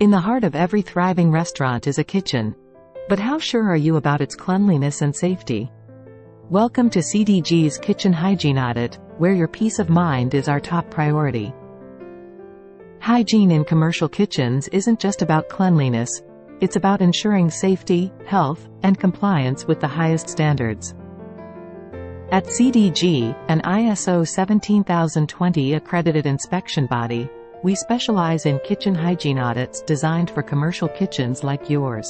In the heart of every thriving restaurant is a kitchen. But how sure are you about its cleanliness and safety? Welcome to CDG's Kitchen Hygiene Audit, where your peace of mind is our top priority. Hygiene in commercial kitchens isn't just about cleanliness. It's about ensuring safety, health, and compliance with the highest standards. At CDG, an ISO 17020 accredited inspection body, we specialize in kitchen hygiene audits designed for commercial kitchens like yours.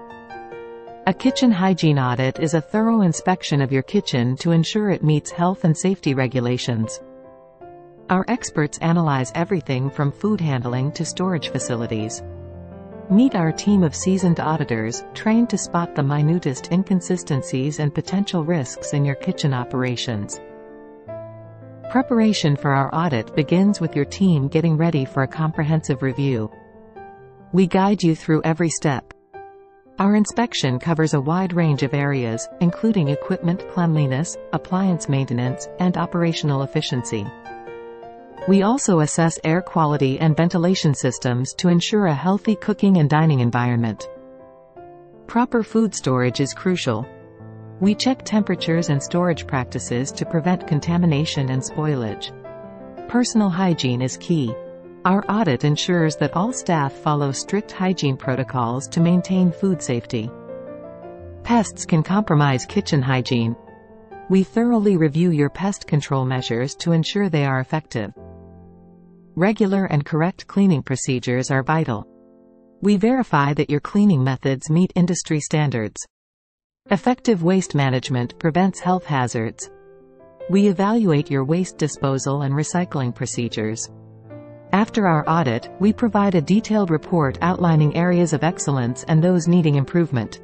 A kitchen hygiene audit is a thorough inspection of your kitchen to ensure it meets health and safety regulations. Our experts analyze everything from food handling to storage facilities. Meet our team of seasoned auditors, trained to spot the minutest inconsistencies and potential risks in your kitchen operations. Preparation for our audit begins with your team getting ready for a comprehensive review. We guide you through every step. Our inspection covers a wide range of areas, including equipment cleanliness, appliance maintenance, and operational efficiency. We also assess air quality and ventilation systems to ensure a healthy cooking and dining environment. Proper food storage is crucial. We check temperatures and storage practices to prevent contamination and spoilage. Personal hygiene is key. Our audit ensures that all staff follow strict hygiene protocols to maintain food safety. Pests can compromise kitchen hygiene. We thoroughly review your pest control measures to ensure they are effective. Regular and correct cleaning procedures are vital. We verify that your cleaning methods meet industry standards. Effective waste management prevents health hazards. We evaluate your waste disposal and recycling procedures. After our audit, we provide a detailed report outlining areas of excellence and those needing improvement.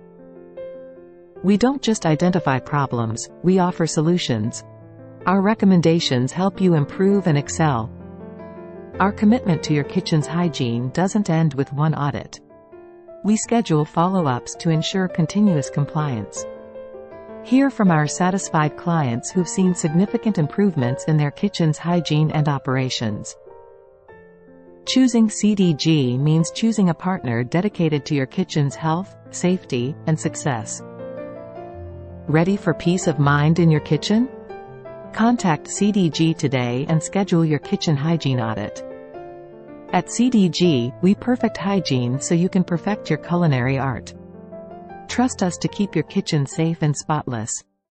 We don't just identify problems, we offer solutions. Our recommendations help you improve and excel. Our commitment to your kitchen's hygiene doesn't end with one audit. We schedule follow-ups to ensure continuous compliance. Hear from our satisfied clients who've seen significant improvements in their kitchen's hygiene and operations. Choosing CDG means choosing a partner dedicated to your kitchen's health, safety, and success. Ready for peace of mind in your kitchen? Contact CDG today and schedule your kitchen hygiene audit. At CDG, we perfect hygiene so you can perfect your culinary art. Trust us to keep your kitchen safe and spotless.